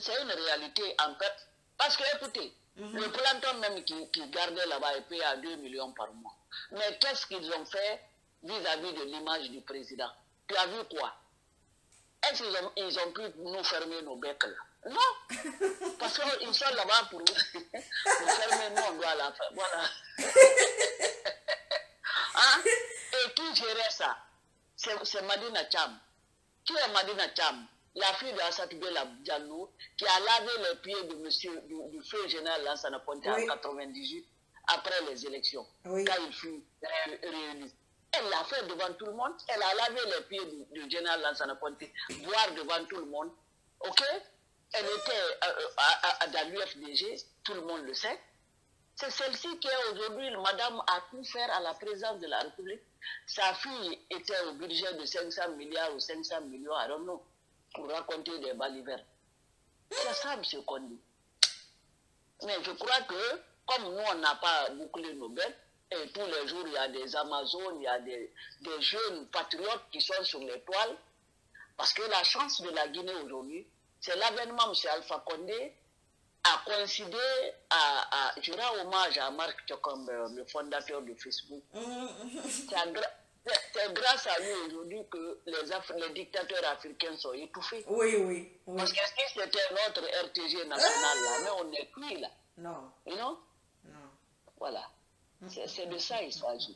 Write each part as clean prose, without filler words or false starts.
C'est une réalité en fait. Parce que, écoutez, le planton même qui gardait là-bas est payé à 2 millions par mois. Mais qu'est-ce qu'ils ont fait vis-à-vis de l'image du président? Tu as vu quoi? Est-ce qu'ils ont pu nous fermer nos becs là? Non. Parce qu'ils sont là-bas pour fermer, nous on doit la faire. Voilà. Hein? Et qui gérait ça? C'est Madina Cham. Qui est Madina Cham? La fille de Assatou Bella Diallo, qui a lavé les pieds du feu général Lansana Ponte en 98, après les élections, quand il fut réélu. Elle l'a fait devant tout le monde. Elle a lavé les pieds du général Lansana Ponte, voire devant tout le monde. Ok? Elle était dans l'UFDG, tout le monde le sait. C'est celle-ci qui est aujourd'hui, madame a pu faire à la présidence de la République. Sa fille était au budget de 500 milliards ou 500 millions, I don't know, pour raconter des balivernes. C'est ça, M. Kondi. Mais je crois que, comme nous, on n'a pas bouclé nos bêtes, et tous les jours, il y a des Amazones, il y a des jeunes patriotes qui sont sur les toiles, parce que la chance de la Guinée aujourd'hui, c'est l'avènement M. Alpha Condé a coïncidé je rends hommage à Mark Zuckerberg, le fondateur de Facebook. C'est grâce à lui aujourd'hui que les dictateurs africains sont étouffés. Oui. Parce que si c'était notre RTG national là, mais on n'est plus là. Non. You know? Non. Voilà. C'est de ça il s'agit.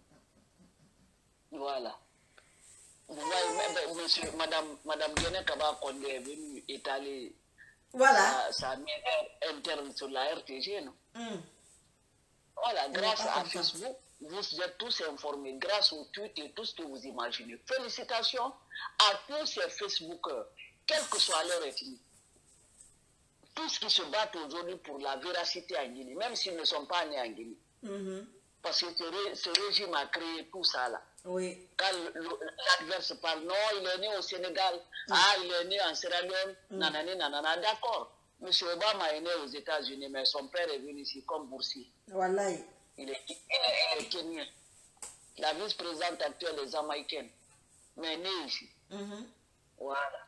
Voilà. Vous voyez, Madame Guéné Kaba Kondé est venue étaler sa mine interne sur la RTG, non? Voilà, grâce à Facebook, vous êtes tous informés, grâce au tweet et tout ce que vous imaginez. Félicitations à tous ces Facebookers, quelle que soit leur ethnie. Tous qui se battent aujourd'hui pour la véracité en Guinée, même s'ils ne sont pas nés en Guinée. Parce que ce régime a créé tout ça là. Oui. Quand l'adverse parle, non, il est né au Sénégal, il est né en Sierra Leone, nanani, nanana, d'accord. M. Obama est né aux États-Unis, mais son père est venu ici comme boursier. Wallahi. Il est kenyan. La vice-présidente actuelle est jamaïcaine, mais née ici. Voilà.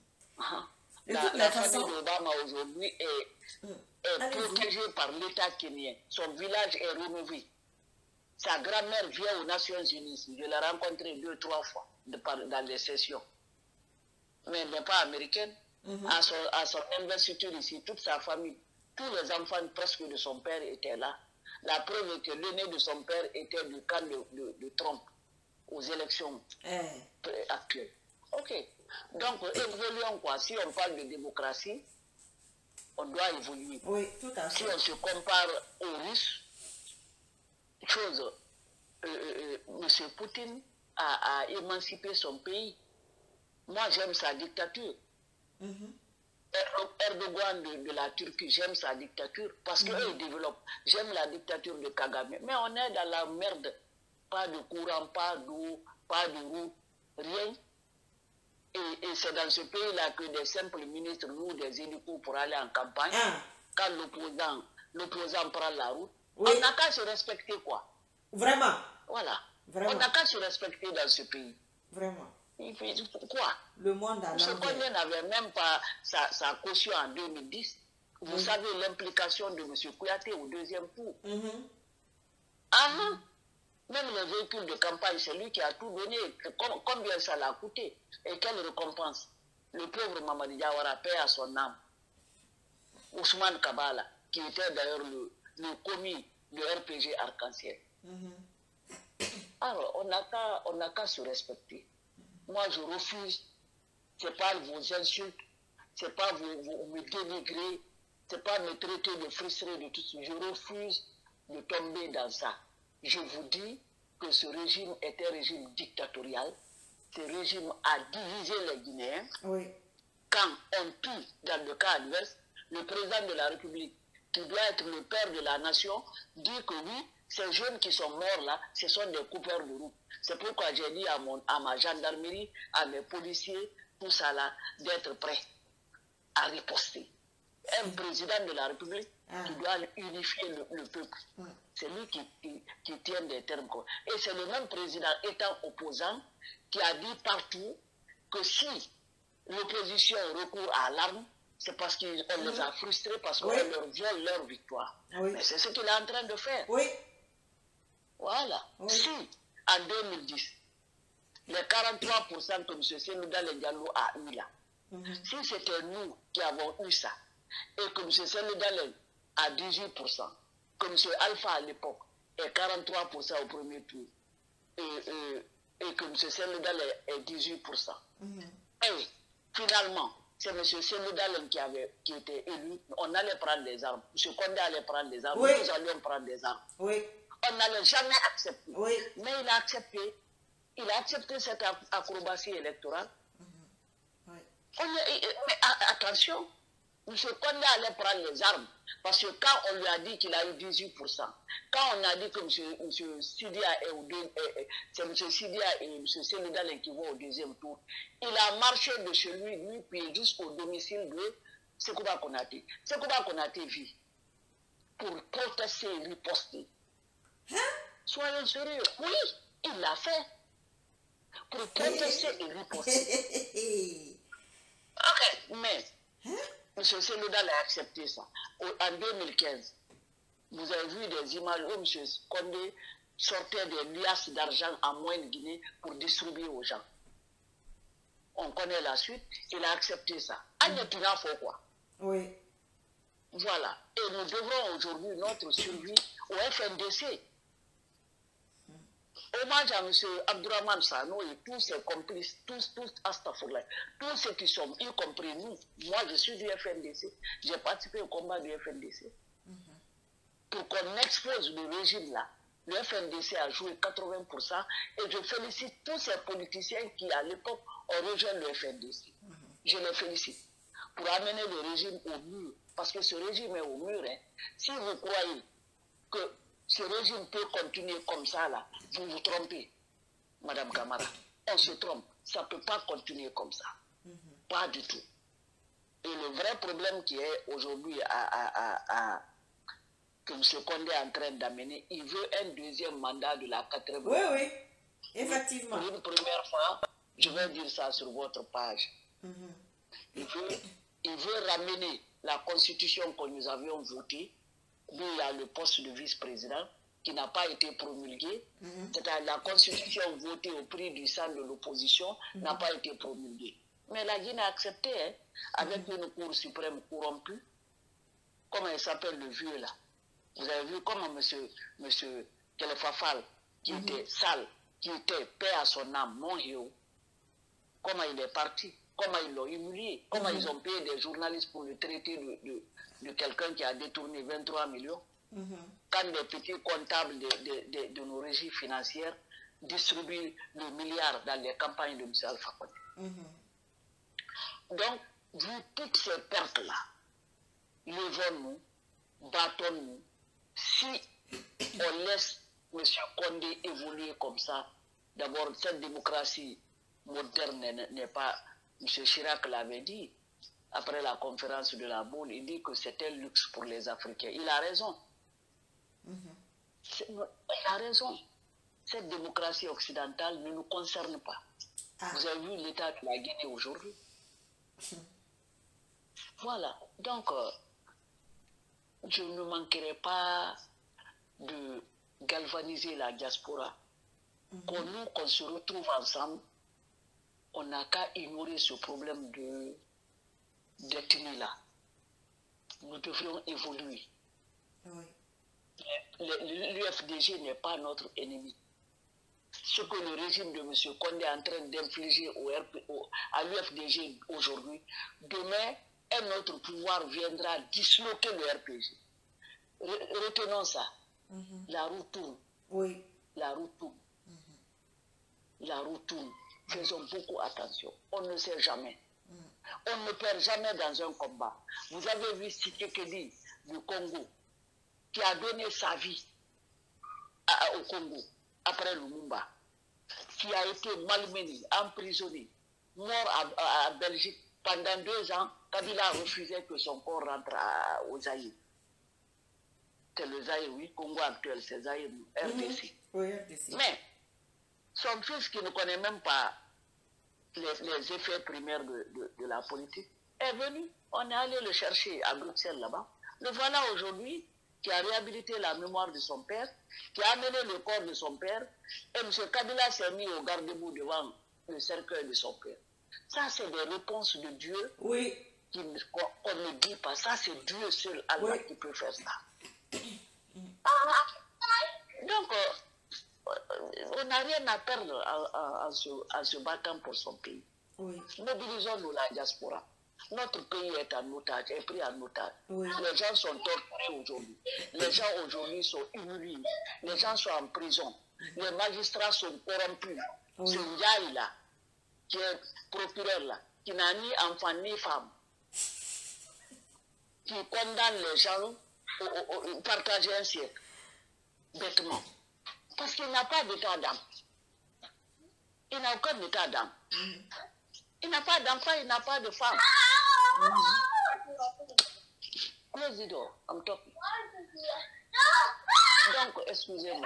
La famille d'Obama aujourd'hui est protégée par l'État kenyan. Son village est rénové. Sa grand-mère vient aux Nations Unies. Je l'ai rencontrée 2-3 fois dans les sessions. Mais elle n'est pas américaine. À son investiture ici, toute sa famille, tous les enfants presque de son père étaient là. La preuve est que l'aîné de son père était du camp de Trump aux élections actuelles. Ok. Donc, évoluons quoi. Si on parle de démocratie, on doit évoluer. Oui, tout à fait. Si on se compare aux Russes, M. Poutine a émancipé son pays. Moi, j'aime sa dictature. Erdogan de la Turquie, j'aime sa dictature parce qu'il développe. J'aime la dictature de Kagame. Mais on est dans la merde. Pas de courant, pas d'eau, pas de route, rien. Et c'est dans ce pays-là que des simples ministres louent des hélicos pour aller en campagne. Quand l'opposant prend la route, on n'a qu'à se respecter, quoi. Vraiment. Voilà. Vraiment. On n'a qu'à se respecter dans ce pays. Vraiment. Pourquoi? Le monde a Ce qu'on n'avait même pas sa caution en 2010. Vous savez l'implication de M. Kouyaté au deuxième tour. Même les véhicules de campagne, c'est lui qui a tout donné. Combien ça l'a coûté? Et quelle récompense? Le pauvre Mamadi Diawara, paix à son âme. Ousmane Kabala, qui était d'ailleurs le commis de RPG Arc-en-Ciel. Alors, on n'a qu'à se respecter. Moi, je refuse. Ce n'est pas vos insultes, ce n'est pas vous me dénigrer, ce n'est pas me traiter de frustré de tout ça. Je refuse de tomber dans ça. Je vous dis que ce régime est un régime dictatorial. Ce régime a divisé les Guinéens. Quand on tue, dans le cas adverse, le président de la République, qui doit être le père de la nation, dit que oui, ces jeunes qui sont morts là, ce sont des coupeurs de route. C'est pourquoi j'ai dit à ma gendarmerie, à mes policiers, tout ça là, d'être prêts à riposter. Un président de la République qui doit unifier le peuple. C'est lui qui tient des termes. Et c'est le même président, étant opposant, qui a dit partout que si l'opposition recourt à l'arme, c'est parce qu'on les a frustrés, parce qu'on Oui. leur vole leur victoire. Oui. Mais c'est ce qu'il est en train de faire. Oui. Voilà. Oui. Si, en 2010, les 43% que M. Seloudal Diallo a eu là, si c'était nous qui avons eu ça, et que M. Seloudal a 18%, que M. Alpha à l'époque est 43% au premier tour, et que M. Seloudal est 18%. Et finalement, c'est M. Seloudal qui était élu, on allait prendre les armes. M. Condé allait prendre les armes, Oui. nous allions prendre les armes. Oui. On n'allait jamais accepter. Oui. Mais il a accepté. Il a accepté cette acrobatie électorale. Oui. Mais attention, M. Condé allait prendre les armes. Parce que quand on lui a dit qu'il a eu 18%, quand on a dit que M. Sidia c'est M. Sidia et M. Seloudal qui vont au deuxième tour, il a marché de chez lui, puis jusqu'au domicile de Sekouba Konaté. Sekouba Konaté vit pour protester et riposter. Soyons sérieux. Oui, il l'a fait. Pour protester et riposter. Ok, mais M. Seloudal a accepté ça. En 2015, vous avez vu des images où M. Condé sortait des liasses d'argent en Moyenne-Guinée pour distribuer aux gens. On connaît la suite, il a accepté ça. Agnetina faut quoi? Oui. Voilà. Et nous devrons aujourd'hui notre survie au FNDC. Hommage à M. Abdourahmane Sano et tous ses complices, tous Astafourla, tous ceux qui sont, y compris nous. Moi, je suis du FNDC. J'ai participé au combat du FNDC. Pour qu'on expose le régime là, le FNDC a joué 80% et je félicite tous ces politiciens qui, à l'époque, ont rejoint le FNDC. Je les félicite pour amener le régime au mur. Parce que ce régime est au mur. Hein. Si vous croyez que ce régime peut continuer comme ça, là, vous vous trompez, Madame Camara. On se trompe. Ça ne peut pas continuer comme ça. Pas du tout. Et le vrai problème qui est aujourd'hui que M. Condé est en train d'amener, il veut un deuxième mandat de la 4e. Oui, oui. Effectivement. Pour une première fois, je vais dire ça sur votre page. Il veut ramener la constitution que nous avions votée, où il y a le poste de vice-président, qui n'a pas été promulgué. C'est-à-dire la constitution votée au prix du sang de l'opposition n'a pas été promulguée. Mais la Guinée a accepté, hein, avec une Cour suprême corrompue. Comment il s'appelle le vieux là? Vous avez vu comment monsieur Kelefafal, qui était sale, qui était paix à son âme, mon héros, comment il est parti, comment ils l'ont humilié, comment ils ont payé des journalistes pour le traiter de quelqu'un qui a détourné 23 millions. Quand des petits comptables de nos régies financières distribuent le milliard dans les campagnes de M. Alpha Condé. Donc, vu toutes ces pertes-là, levons-nous, battons-nous. Si on laisse M. Condé évoluer comme ça, d'abord, cette démocratie moderne n'est pas... M. Chirac l'avait dit, après la conférence de la Boule, il dit que c'était un luxe pour les Africains. Il a raison. Il a raison. Cette démocratie occidentale ne nous concerne pas. Vous avez vu l'état de la Guinée aujourd'hui? Voilà. Donc, je ne manquerai pas de galvaniser la diaspora. Qu'on se retrouve ensemble, on n'a qu'à ignorer ce problème d'ethnie-là. Nous devrions évoluer. Oui. L'UFDG n'est pas notre ennemi. Ce que le régime de M. Condé est en train d'infliger à l'UFDG aujourd'hui, demain, un autre pouvoir viendra disloquer le RPG. Retenons ça. La roue tourne. Oui. La roue tourne. La roue tourne. Faisons beaucoup attention. On ne sait jamais. On ne perd jamais dans un combat. Vous avez vu Tshisekedi du Congo, qui a donné sa vie au Congo après Lumumba, qui a été malmené, emprisonné, mort à Belgique pendant 2 ans. Kabila a refusé que son corps rentre au Zaïre. C'est le Zaïre, oui, Congo actuel, c'est Zaïre, RDC. Oui, RDC. Mais son fils, qui ne connaît même pas les effets primaires de la politique, est venu. On est allé le chercher à Bruxelles là-bas. Le voilà aujourd'hui qui a réhabilité la mémoire de son père, qui a amené le corps de son père, et M. Kabila s'est mis au garde-boue devant le cercueil de son père. Ça, c'est des réponses de Dieu Oui. qu'on ne dit pas. Ça, c'est Dieu seul, Allah, qui peut faire ça. Donc, on n'a rien à perdre en se battant pour son pays. Oui. Mobilisons-nous la diaspora. Notre pays est en otage, est pris en otage. Oui. Les gens sont torturés aujourd'hui. Les gens aujourd'hui sont humiliés. Les gens sont en prison. Les magistrats sont corrompus. Oui. Ce Ndiaye là, qui est procureur là, qui n'a ni enfant ni femme, qui condamne les gens à partager un siècle, bêtement. Parce qu'il n'a pas d'état d'âme. Il n'a aucun état d'âme. Il n'a pas d'enfant, il n'a pas de femme. Close the door, I'm talking. Donc, excusez-moi.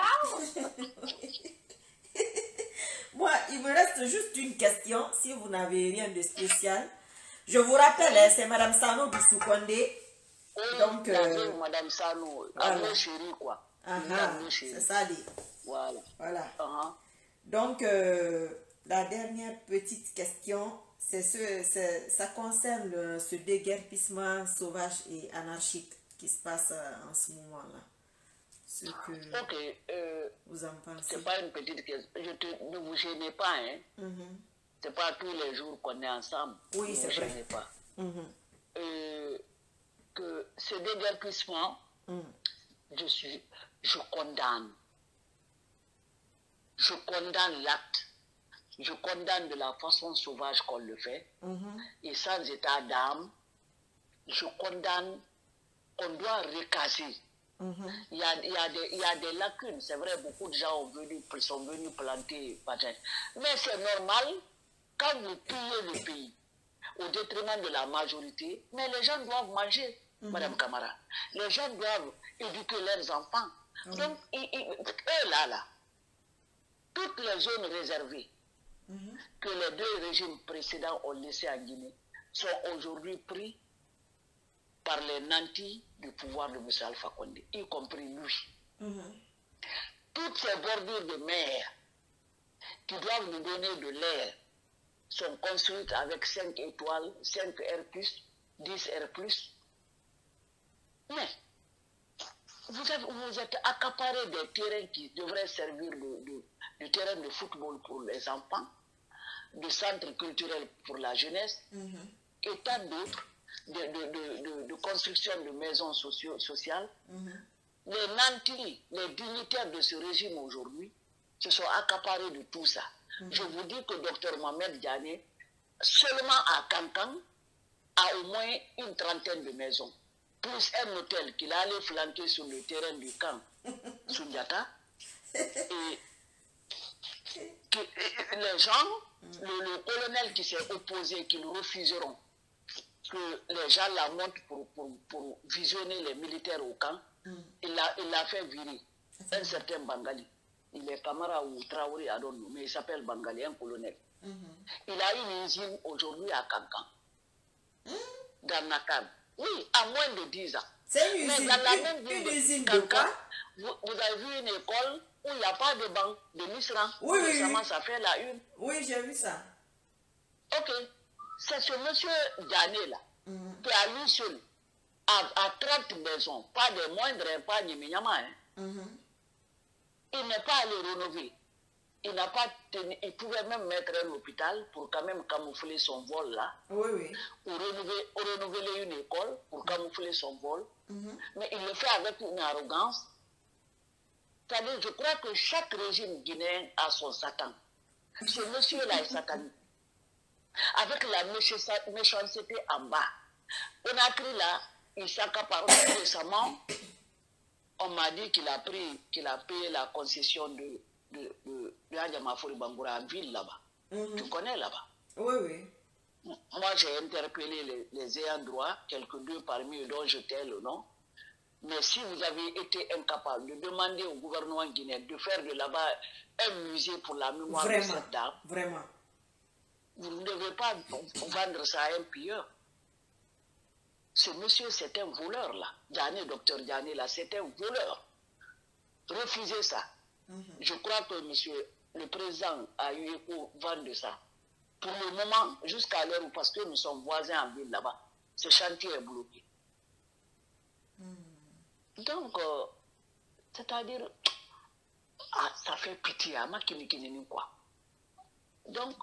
Moi, il me reste juste une question, si vous n'avez rien de spécial. Je vous rappelle, hein, c'est Madame Sano du Soukondé. Donc, Madame Sano, voilà. Chérie, quoi. C'est ça, dit. Voilà. Voilà. Donc, la dernière petite question, ça concerne ce déguerpissement sauvage et anarchique qui se passe en ce moment-là. Ce que vous en pensez. C'est pas une petite question. Ne vous gênez pas, hein. C'est pas tous les jours qu'on est ensemble. Oui, c'est vrai. Ne vous gênez pas. Que ce déguerpissement, je condamne. Je condamne l'acte. Je condamne de la façon sauvage qu'on le fait. Et sans état d'âme, je condamne, on doit recaser. Il y a des lacunes. C'est vrai, beaucoup de gens sont venus planter. Mais c'est normal, quand vous pillez le pays, au détriment de la majorité, mais les gens doivent manger, Madame Camara. Les gens doivent éduquer leurs enfants. Donc, eux là, toutes les zones réservées que les deux régimes précédents ont laissées en Guinée sont aujourd'hui pris par les nantis du pouvoir de M. Alpha Condé, y compris lui. Toutes ces bordures de mer qui doivent nous donner de l'air sont construites avec 5 étoiles, 5 R+, 10 R+. Mais vous êtes accaparé des terrains qui devraient servir de terrain de football pour les enfants, de centre culturel pour la jeunesse, et tant d'autres, de construction de maisons sociales. Les nantis, les dignitaires de ce régime aujourd'hui, se sont accaparés de tout ça. Je vous dis que Dr Mohamed Diané, seulement à Kankan, a au moins une trentaine de maisons, plus un hôtel qu'il a allé flanquer sur le terrain du camp Sundiata. Et les gens, le colonel qui s'est opposé, qu'ils refuseront que les gens la montent pour visionner les militaires au camp, il l'a fait virer. Un certain Bangali. Il est Kamara ou Traoré, I don't know, mais il s'appelle Bangali, un colonel. Il a une usine aujourd'hui à Kankan, dans Nakan. Oui, à moins de 10 ans. C'est une usine, mais dans la même une ville usine Kankan, de quoi? Vous avez vu une école où il n'y a pas de banc, de Misran. Oui, récemment, ça fait la une. Oui, j'ai vu ça. Ok. C'est ce monsieur Diané là, qui à lui seul, à 30 maisons, pas de moindre, pas de Minyama, il n'est pas allé rénover. Il n'a pas tenu, il pouvait même mettre un hôpital pour quand même camoufler son vol là. Oui. Ou renouveler une école pour camoufler son vol. Mais il le fait avec une arrogance. C'est-à-dire, je crois que chaque régime guinéen a son Satan. Ce monsieur-là est satanique. Avec la méchanceté en bas. On a pris là, il s'accapare récemment. On m'a dit qu'il a payé la concession de Adjamafori Bangoura en ville là-bas. Tu connais là-bas? Oui. Moi, j'ai interpellé les ayants droit, quelques-deux parmi eux dont je tais le nom. Mais si vous avez été incapable de demander au gouvernement guinéen de faire de là-bas un musée pour la mémoire de cette dame, vraiment, vous ne devez pas vendre ça à un pilleur. ce monsieur, c'est un voleur, là. Diané, docteur Diané, là, c'est un voleur. Refusez ça. Je crois que monsieur, le président a eu écho vent de ça. Pour le moment, jusqu'à l'heure où, parce que nous sommes voisins en ville là-bas, ce chantier est bloqué. Donc, c'est-à-dire, ça fait pitié à ma quoi. Donc,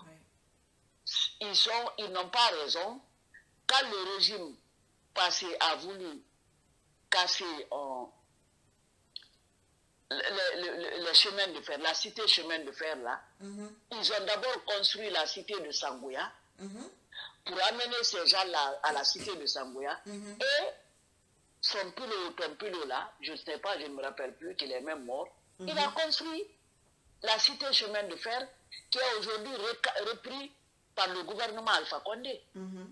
ils n'ont pas raison. Quand le régime passé a voulu casser le chemin de fer, la cité chemin de fer là, ils ont d'abord construit la cité de Sangoya pour amener ces gens-là à la cité de Sangoya et son pilo là, je ne sais pas, je ne me rappelle plus qu'il est même mort, il a construit la cité chemin de fer qui est aujourd'hui repris par le gouvernement Alpha Condé.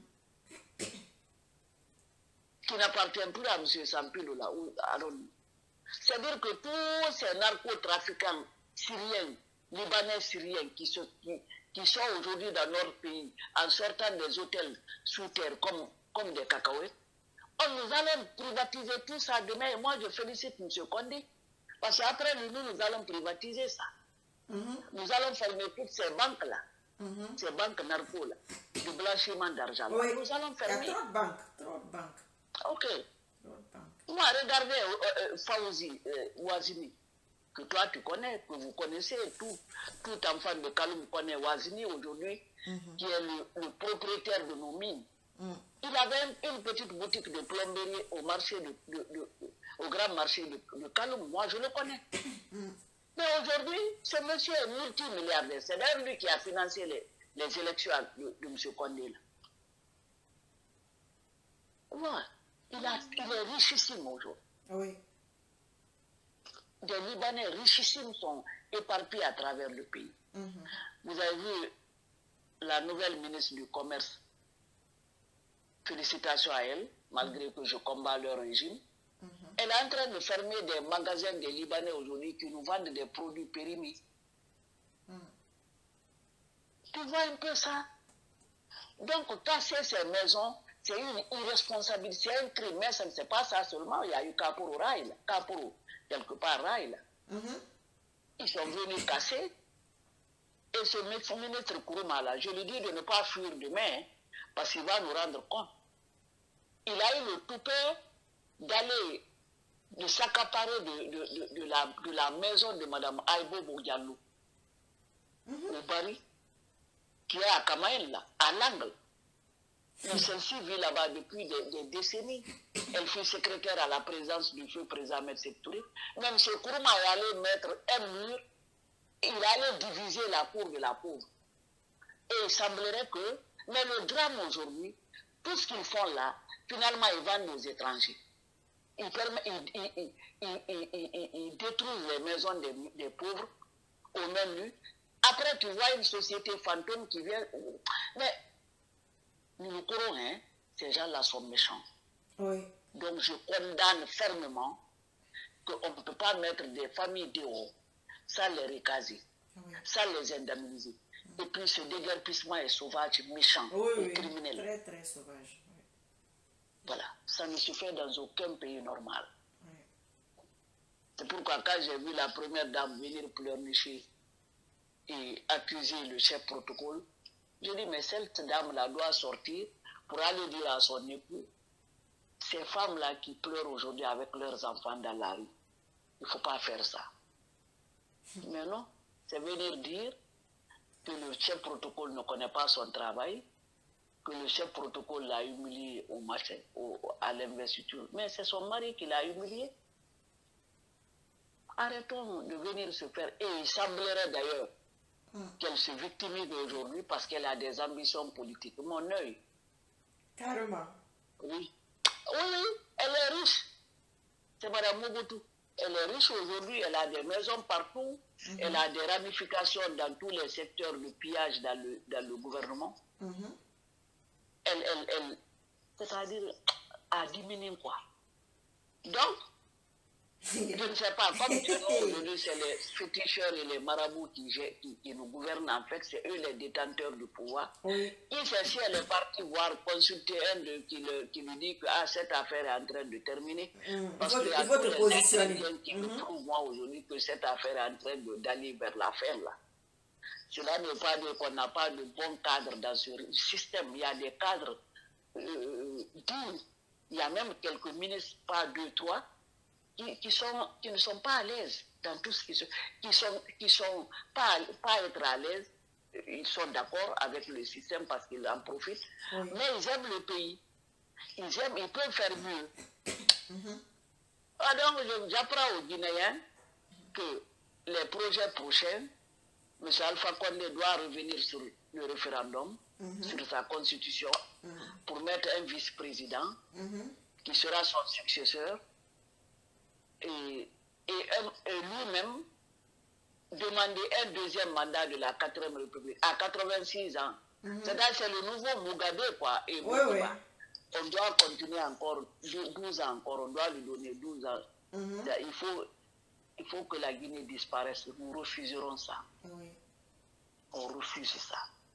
Qui n'appartient plus à M. Sampilo là. C'est-à-dire que tous ces narcotrafiquants syriens, libanais syriens qui sont aujourd'hui dans notre pays en sortant des hôtels sous terre comme des cacahuètes, nous allons privatiser tout ça demain. Et moi, je félicite M. Condé. Parce qu'après nous allons privatiser ça. Nous allons fermer toutes ces banques-là. Ces banques narco-là, de blanchiment d'argent. Oui. Nous allons fermer. Il y a trop de banques. Trop de banques. Ok. Trop de banques. Moi, regardez Fawzi Ouazini, que toi tu connais, que vous connaissez, tout enfant de Kaloum connaît Ouazini aujourd'hui, qui est le propriétaire de nos mines. Il avait une petite boutique de plomberie au marché au grand marché de Kaloum. Moi, je le connais. Mais aujourd'hui, ce monsieur est multimilliardaire. C'est d'ailleurs lui qui a financé les élections de M. Condé. Là. Ouais. Il est richissime aujourd'hui. Oui. Des Libanais richissimes sont éparpillés à travers le pays. Vous avez vu la nouvelle ministre du Commerce. Félicitations à elle, malgré que je combats leur régime. Elle est en train de fermer des magasins des Libanais aujourd'hui qui nous vendent des produits périmés. Tu vois un peu ça? Donc, casser ces maisons, c'est une irresponsabilité, c'est un crime, mais ce n'est pas ça seulement. Il y a eu Kaporo Rail, Kaporo, quelque part Rail. Ils sont venus casser. Et ce ministre Kourouma, là, je lui dis de ne pas fuir demain, parce qu'il va nous rendre compte. Il a eu le toupet d'aller, de s'accaparer de la maison de Mme Aïbo Bourdialou, au Bari, qui est à Kamaïl, là, à l'angle. Mais celle-ci vit là-bas depuis des décennies. Elle fut secrétaire à la présidence du feu président Ahmed Sékou Touré. Même ce Kourouma est allé mettre un mur, il allait diviser la cour de la pauvre. Et il semblerait que, mais le drame aujourd'hui, tout ce qu'ils font là, finalement ils vendent aux étrangers. Ils détruisent les maisons des pauvres au menu. Après, tu vois une société fantôme qui vient. Mais nous courons, hein, ces gens-là sont méchants. Oui. Donc je condamne fermement qu'on ne peut pas mettre des familles dehors, sans les recaser, sans les indemniser. Et puis ce déguerpissement est sauvage, méchant et criminel. Très, très sauvage. Oui. Voilà, ça ne se fait dans aucun pays normal. C'est pourquoi quand j'ai vu la première dame venir pleurnicher et accuser le chef protocole, je dis, mais cette dame-là doit sortir pour aller dire à son époux, ces femmes-là qui pleurent aujourd'hui avec leurs enfants dans la rue, il ne faut pas faire ça. Mais non, c'est venir dire que le chef protocole ne connaît pas son travail, que le chef protocole l'a humilié au marché, à l'investiture. Mais c'est son mari qui l'a humilié. Arrêtons de venir se faire. Et il semblerait d'ailleurs qu'elle se victimise aujourd'hui parce qu'elle a des ambitions politiques. Mon œil. Carrément. Oui. Oui, elle est riche. C'est Mme Mobutu. Elle est riche aujourd'hui, elle a des maisons partout, elle a des ramifications dans tous les secteurs de pillage dans le gouvernement. C'est-à-dire, à diminuer quoi. Donc, Je ne sais pas, comme Dieu aujourd'hui, c'est les féticheurs et les marabouts qui nous gouvernent, en fait, c'est eux les détenteurs du pouvoir. Oui. Il sait si elle est partie voir, consulter un d'eux qui lui dit que cette affaire est en train de terminer. Parce qu'il y a tous les Indiens qui me prouvent, moi, aujourd'hui, que cette affaire est en train d'aller vers la fin, là. Cela ne veut pas dire qu'on n'a pas de bons cadres dans ce système. Il y a des cadres dignes. Il y a même quelques ministres, pas deux, trois, qui ne sont pas à l'aise dans tout ce qui sont pas être à l'aise. Ils sont d'accord avec le système parce qu'ils en profitent, mais ils aiment le pays. Ils peuvent faire mieux. Donc, j'apprends aux Guinéens que les projets prochains, M. Alpha Condé doit revenir sur le référendum, sur sa constitution, pour mettre un vice-président qui sera son successeur et lui-même demander un deuxième mandat de la 4e République à 86 ans. C'est-à-dire c'est le nouveau Mugabe, quoi. Et on doit continuer encore 12 ans encore, on doit lui donner 12 ans. Il faut que la Guinée disparaisse. Nous refuserons ça. On refuse ça.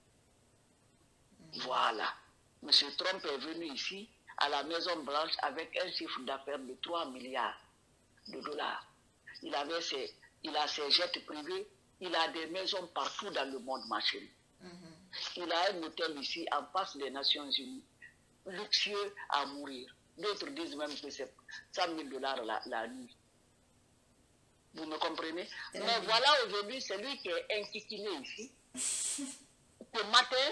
Voilà. M. Trump est venu ici, à la Maison Blanche, avec un chiffre d'affaires de 3 milliards de dollars. Il a ses jets privés, il a des maisons partout dans le monde, ma chérie. Il a un hôtel ici, en face des Nations Unies, luxueux à mourir. D'autres disent même que c'est 100 000 dollars la nuit. Vous me comprenez? Mais voilà, aujourd'hui, c'est lui qui est inquiété ici. Ce matin,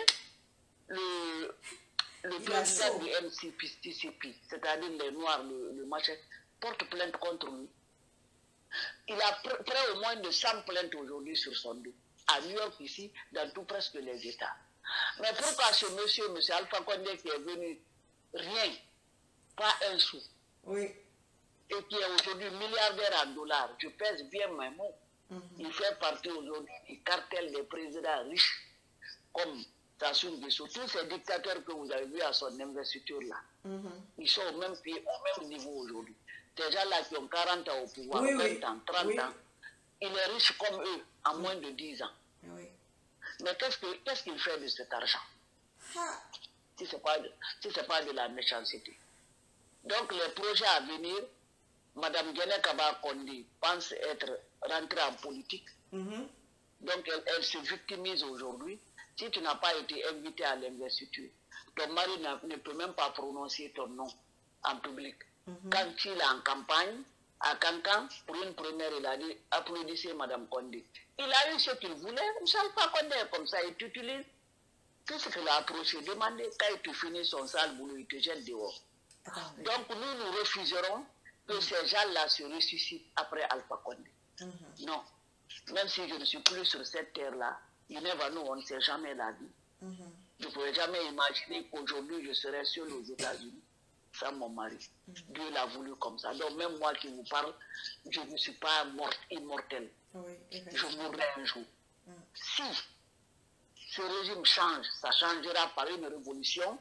le président du MCPCP, c'est-à-dire les Noirs, le machin, porte plainte contre lui. Il a près au moins de 100 plaintes aujourd'hui sur son dos. À New York, ici, dans tout presque les États. Mais pourquoi ce monsieur, M. Alpha Condé, qui est venu rien, pas un sou, et qui est aujourd'hui milliardaire en dollars, je pèse bien mes mots, il fait partie aujourd'hui du cartel des présidents riches, comme Sassou Nguesso, tous ces dictateurs que vous avez vus à son investiture-là, ils sont au même niveau aujourd'hui. Des gens-là qui ont 40 ans au pouvoir, 20 ans, 30 ans, il est riche comme eux en moins de 10 ans. Mais qu'est-ce qu'il fait de cet argent? Si ce n'est pas de la méchanceté. Donc les projets à venir, Mme Guéné Kaba Kondi pense être rentrée en politique. Donc elle se victimise aujourd'hui. Si tu n'as pas été invité à l'investiture, ton mari ne peut même pas prononcer ton nom en public. Quand il est en campagne, à Cancan, pour une première, il a dit applaudissez Mme Condé. Il a eu ce qu'il voulait. M. Alpha Condé, comme ça, il t'utilise. Tout ce qu'il a approché, demandez, quand tu finis son sale boulot, il te jette dehors. Donc nous refuserons que ces gens-là se ressuscitent après Alpha Condé. Non. Même si je ne suis plus sur cette terre-là, on ne sait jamais la vie. Je ne pourrais jamais imaginer qu'aujourd'hui je serais seul aux États-Unis sans mon mari. Dieu l'a voulu comme ça. Donc même moi qui vous parle, je ne suis pas immortel. Je mourrai un jour. Si ce régime change, ça changera par une révolution.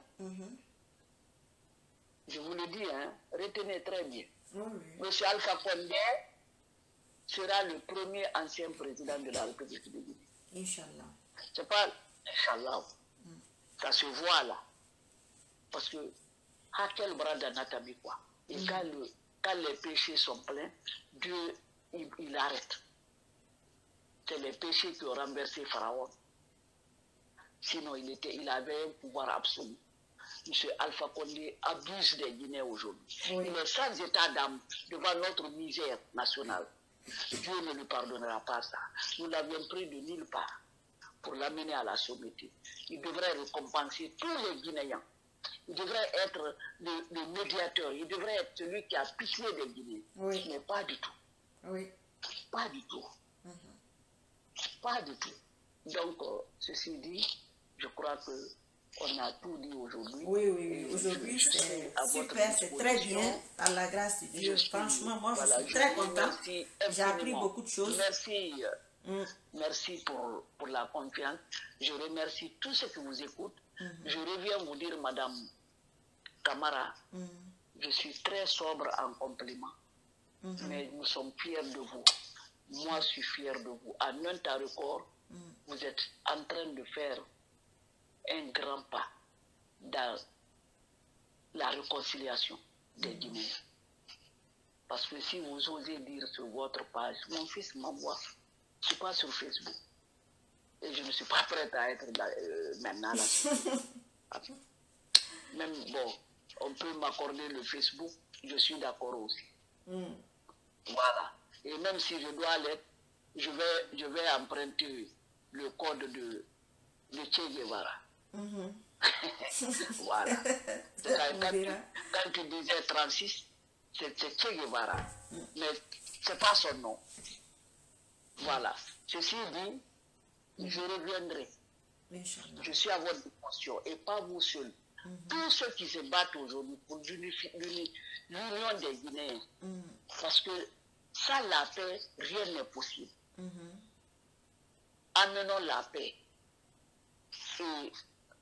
Je vous le dis, hein, retenez très bien. Monsieur Alpha Condé sera le premier ancien président de la République de Guinée. Inch'Allah. C'est pas Inch'Allah. Ça se voit là. Parce que, à quel bras d'anatomy quoi. Et quand les péchés sont pleins, Dieu, il arrête. C'est les péchés qui ont renversé Pharaon. Sinon, il avait un pouvoir absolu. M. Alpha Condé abuse des Guinéens aujourd'hui. Il est sans état d'âme devant notre misère nationale. Dieu ne lui pardonnera pas ça. Nous l'avions pris de nulle part pour l'amener à la sommité. Il devrait récompenser tous les Guinéens. Il devrait être le médiateur. Il devrait être celui qui a pitié des Guinéens. Mais pas du tout. Pas du tout. Pas du tout. Donc, ceci dit, je crois qu'on a tout dit aujourd'hui. Aujourd'hui c'est super, c'est très bien, par la grâce de Dieu. Franchement, moi je suis très contente. J'ai appris beaucoup de choses. Merci. Merci pour la confiance. Je remercie tous ceux qui vous écoutent. Je reviens vous dire, Madame Camara, je suis très sobre en compliments. Mais nous sommes fiers de vous. Moi, je suis fier de vous. En un temps record, vous êtes en train de faire un grand pas dans la réconciliation des Guinéens. Parce que si vous osez dire sur votre page, mon fils m'envoie, je ne suis pas sur Facebook. Et je ne suis pas prête à être maintenant là. Même, bon, on peut m'accorder le Facebook, je suis d'accord aussi. Voilà. Et même si je dois l'être, je vais emprunter le code de Che Guevara. Voilà. Quand tu disais 36, c'est Che Guevara. Mais ce n'est pas son nom. Voilà. Ceci dit, je reviendrai. Je suis à votre disposition et pas vous seul. Tous ceux qui se battent aujourd'hui pour l'union des Guinéens. Parce que sans la paix, rien n'est possible. Amenons la paix. Et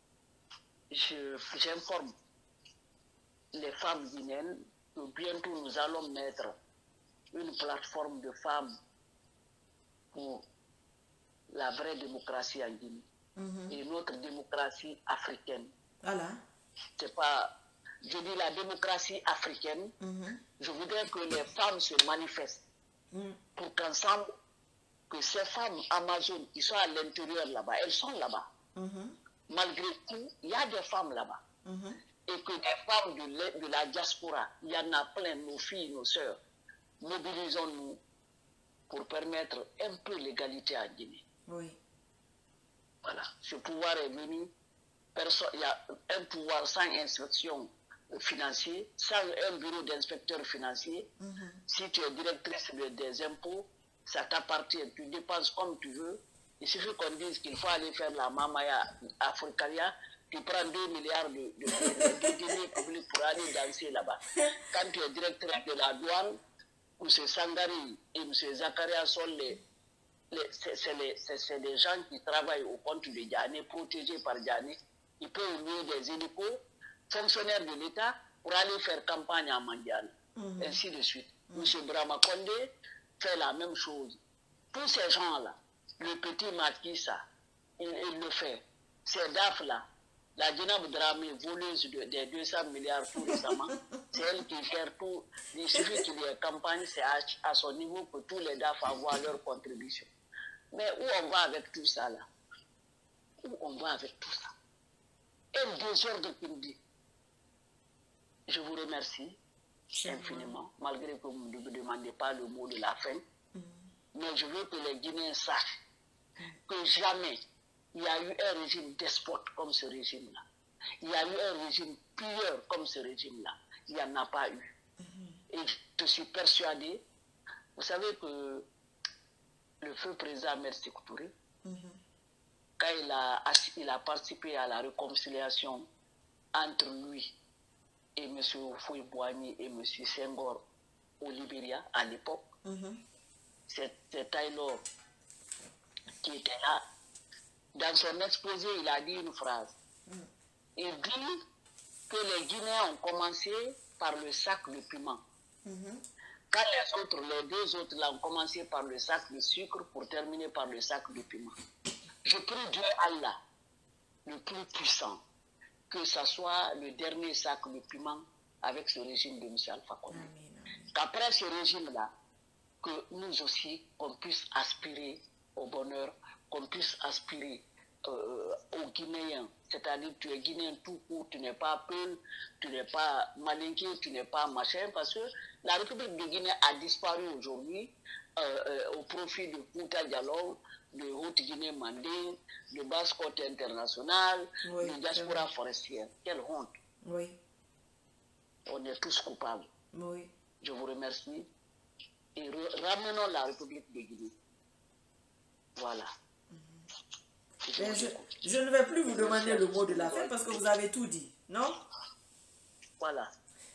j'informe les femmes guinéennes que bientôt nous allons mettre une plateforme de femmes pour la vraie démocratie en Guinée et notre démocratie africaine. Voilà. C'est pas, je dis la démocratie africaine, je voudrais que les femmes se manifestent pour qu'ensemble, que ces femmes Amazon qui sont à l'intérieur là-bas, elles sont là-bas. Malgré tout, il y a des femmes là-bas. Et que des femmes de la diaspora, il y en a plein, nos filles, nos sœurs, mobilisons-nous pour permettre un peu l'égalité en Guinée. Oui. Voilà. Ce pouvoir est venu, il y a un pouvoir sans inspection financière, sans un bureau d'inspecteur financier. Si tu es directrice des impôts, ça t'appartient, tu dépenses comme tu veux. Il suffit qu'on dise qu'il faut aller faire la mamaya africaria, tu prends 2 milliards de dîners publics pour aller danser là-bas. Quand tu es directrice de la douane, M. Sangari et M. Zakaria sont c'est des gens qui travaillent au compte de Diané, protégés par Diané. Ils peuvent louer des hélicos, fonctionnaires de l'État, pour aller faire campagne en Mandiane. Ainsi de suite. M. Brahma Condé fait la même chose. Tous ces gens-là, le petit Makissa, il le fait. Ces DAF-là, la Djenab Dramé, voleuse des 200 milliards tout récemment, c'est elle qui gère tout. Il suffit qu'il y ait campagne, c'est à son niveau que tous les DAF envoient leur contribution. Mais où on va avec tout ça là? Où on va avec tout ça? Un désordre qui me dit. Je vous remercie infiniment, malgré que vous ne me demandez pas le mot de la fin. Mais je veux que les Guinéens sachent que jamais il y a eu un régime despote comme ce régime-là. Il y a eu un régime pilleur comme ce régime-là. Il n'y en a pas eu. Et je suis persuadé, vous savez que le feu président Ahmed Sékou Touré, quand il a participé à la réconciliation entre lui et M. Houphouët-Boigny et M. Senghor au Libéria à l'époque, c'est Taylor qui était là. Dans son exposé, il a dit une phrase. Il dit que les Guinéens ont commencé par le sac de piment. Quand les deux autres là, ont commencé par le sac de sucre pour terminer par le sac de piment. Je prie Dieu Allah, le plus puissant, que ce soit le dernier sac de piment avec ce régime de M. Alpha Condé. Qu'après ce régime-là, que nous aussi, qu'on puisse aspirer au bonheur, qu'on puisse aspirer aux Guinéens. C'est-à-dire que tu es Guinéen tout court, tu n'es pas Peul, tu n'es pas Malinké, tu n'es pas machin, parce que la République de Guinée a disparu aujourd'hui au profit de Kouta Diallo, de Haute-Guinée Mandé, de Basse-Côte internationale, de diaspora forestière. Quelle honte. Oui. On est tous coupables. Oui. Je vous remercie. Et ramenons la République de Guinée. Voilà. Je ne vais plus vous demander le mot de la fin parce que vous avez tout dit, non? Voilà.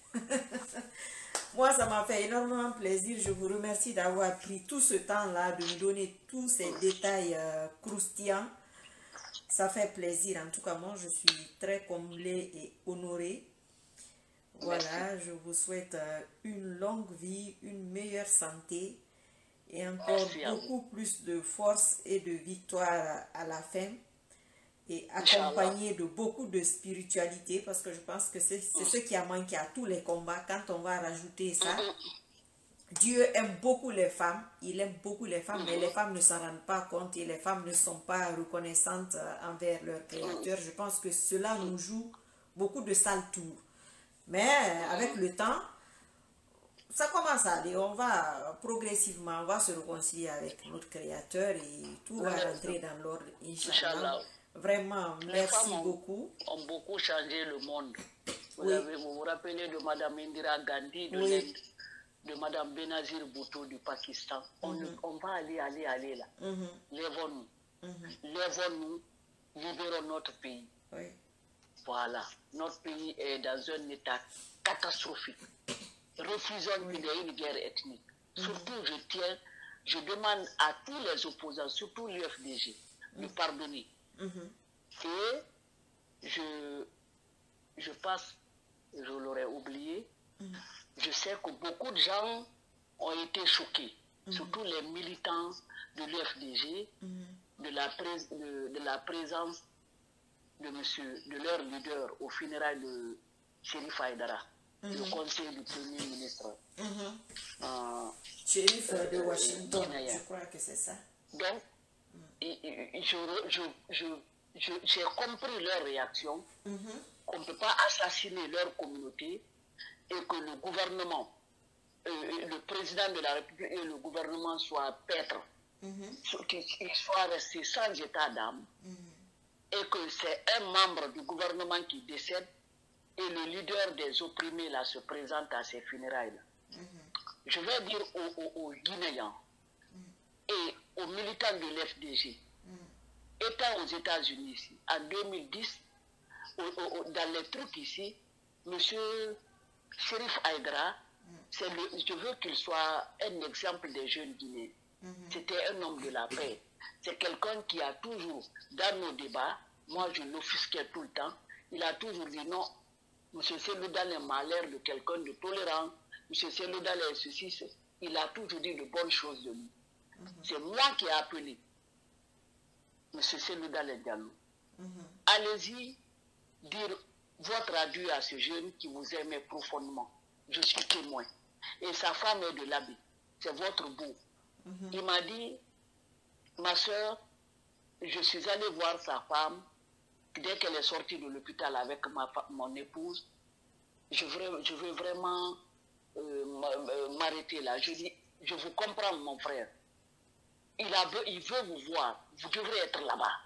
Moi, ça m'a fait énormément plaisir. Je vous remercie d'avoir pris tout ce temps-là, de me donner tous ces détails croustillants. Ça fait plaisir. En tout cas, moi, je suis très comblée et honorée. Voilà, je vous souhaite une longue vie, une meilleure santé et encore Merci à vous. beaucoup plus de force et de victoire à la fin et Inch'Allah. accompagné de beaucoup de spiritualité parce que je pense que c'est ce qui a manqué à tous les combats. Quand on va rajouter ça, Dieu aime beaucoup les femmes, il aime beaucoup les femmes, mais les femmes ne s'en rendent pas compte et les femmes ne sont pas reconnaissantes envers leur créateur. Je pense que cela nous joue beaucoup de sales tours. Mais avec le temps, ça commence à aller, on va progressivement, on va se réconcilier avec notre créateur et tout va rentrer dans l'ordre, Inch'Allah. Inch'Allah. Vraiment, Les merci femmes beaucoup. ont beaucoup changé le monde. Oui. Vous vous rappelez de Madame Indira Gandhi de Oui. l'Inde, de Madame Benazir Bhutto du Pakistan. On va aller là. Lèvons-nous. Lèvons-nous, libérons notre pays. Oui. Voilà. Notre pays est dans un état catastrophique. Refusons qu'il y ait une guerre ethnique. Surtout, je demande à tous les opposants, surtout l'UFDG, de pardonner. Et je passe, je l'aurais oublié, je sais que beaucoup de gens ont été choqués, surtout les militants de l'UFDG, de la présence de leur leader au funérailles de Chérif Haïdara, le conseil du Premier ministre. Shérif de Washington, je crois que c'est ça. Donc, j'ai compris leur réaction, qu'on ne peut pas assassiner leur communauté et que le gouvernement, le président de la République et le gouvernement soient paîtres, qu'ils soient restés sans état d'âme, et que c'est un membre du gouvernement qui décède et le leader des opprimés là se présente à ces funérailles. Je vais dire aux Guinéens et aux militants de l'FDG, étant aux États-Unis ici, en 2010, dans les trucs ici, M. Chérif Haïdara, je veux qu'il soit un exemple des jeunes Guinéens. C'était un homme de la paix. C'est quelqu'un qui a toujours, dans nos débats, moi je l'offusquais tout le temps, il a toujours dit non, M. Seloudal est malheur de quelqu'un de tolérant, M. Seloudal est ceci, il a toujours dit de bonnes choses de lui. C'est moi qui ai appelé M. Seloudal Diallo. Allez-y dire votre adieu à ce jeune qui vous aimait profondément. Je suis témoin. Et sa femme est de l'habit. C'est votre beau. Il m'a dit, ma soeur, je suis allé voir sa femme. Dès qu'elle est sortie de l'hôpital avec mon épouse, je veux vraiment m'arrêter là. Je dis, je vous comprends, mon frère. Il veut vous voir. Vous devrez être là-bas.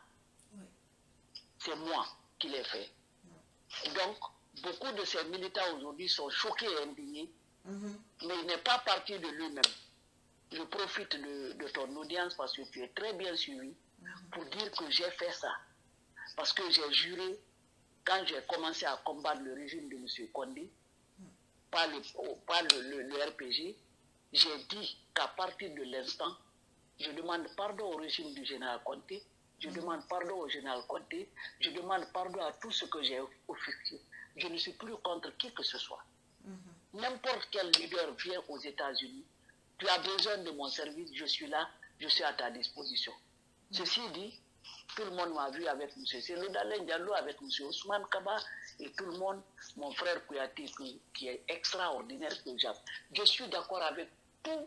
C'est moi qui l'ai fait. Donc, beaucoup de ces militants aujourd'hui sont choqués et indignés, mais il n'est pas parti de lui-même. Je profite de ton audience parce que tu es très bien suivi pour dire que j'ai fait ça. Parce que j'ai juré, quand j'ai commencé à combattre le régime de M. Condé, par le RPG, j'ai dit qu'à partir de l'instant, je demande pardon au régime du général Conté, je demande pardon au général Conté, je demande pardon à tout ce que j'ai offusqué. Je ne suis plus contre qui que ce soit. N'importe quel leader vient aux États-Unis, tu as besoin de mon service, je suis là, je suis à ta disposition. Ceci dit, tout le monde m'a vu avec M. Seloudal Diallo, avec M. Ousmane Kaba, et tout le monde, mon frère Kouyaté, qui est extraordinaire, je suis d'accord avec tous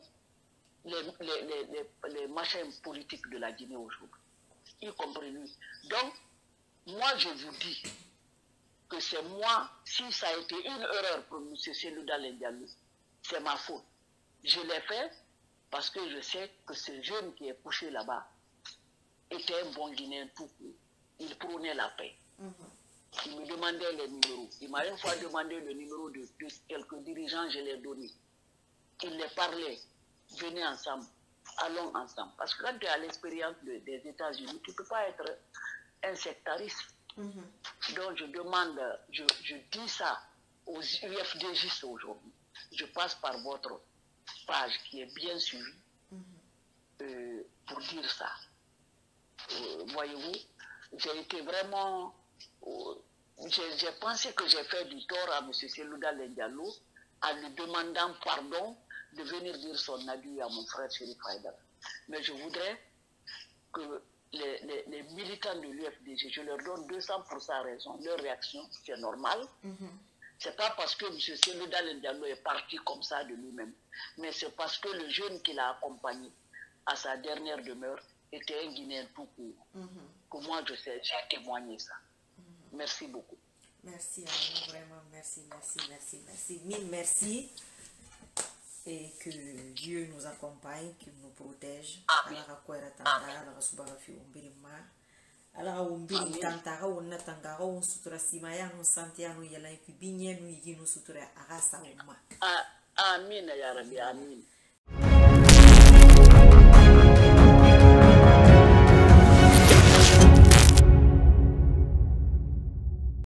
les machins politiques de la Guinée aujourd'hui, y compris lui. Donc, moi je vous dis que c'est moi, si ça a été une erreur pour M. Seloudal Diallo, c'est ma faute. Je l'ai fait parce que je sais que ce jeune qui est couché là-bas était un bon Guinéen tout court. Il prônait la paix. Il me demandait les numéros. Il m'a une fois demandé le numéro de quelques dirigeants, je l'ai donné. Il les parlait. Venez ensemble, allons ensemble. Parce que quand tu as l'expérience des États-Unis, tu ne peux pas être un sectariste. Donc je demande, je dis ça aux UFDJ aujourd'hui. Je passe par votre page qui est bien suivie pour dire ça. Voyez-vous, j'ai été vraiment j'ai pensé que j'ai fait du tort à M. Selouda Diallo en lui demandant pardon de venir dire son adieu à mon frère Chérif Haïdara. Mais je voudrais que les militants de l'UFDG, je leur donne 200% raison. Leur réaction, c'est normal. C'est pas parce que M. Selouda Diallo est parti comme ça de lui-même, mais c'est parce que le jeune qui l'a accompagné à sa dernière demeure était un Guinéen tout court. Que moi, je sais, j'ai témoigné ça. Merci beaucoup. Merci à vous, vraiment, merci. Mille merci. Et que Dieu nous accompagne, qu'il nous protège. Allah akwera tanga, Allah subara fi umbirima. Allah umbiri tantara wonna tangara won sutura simaya no santia no yala ki binye no yigi no sutura arasa umma. Amin ya Rabbi, amin.